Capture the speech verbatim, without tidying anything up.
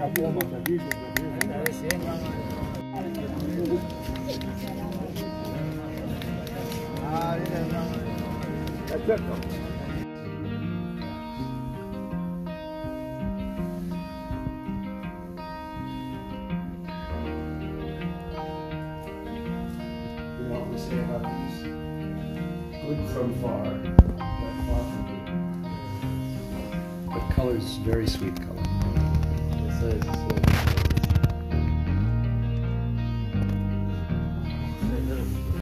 What we say about these, good from far, but far from good. The color's very sweet color. It's a, it's a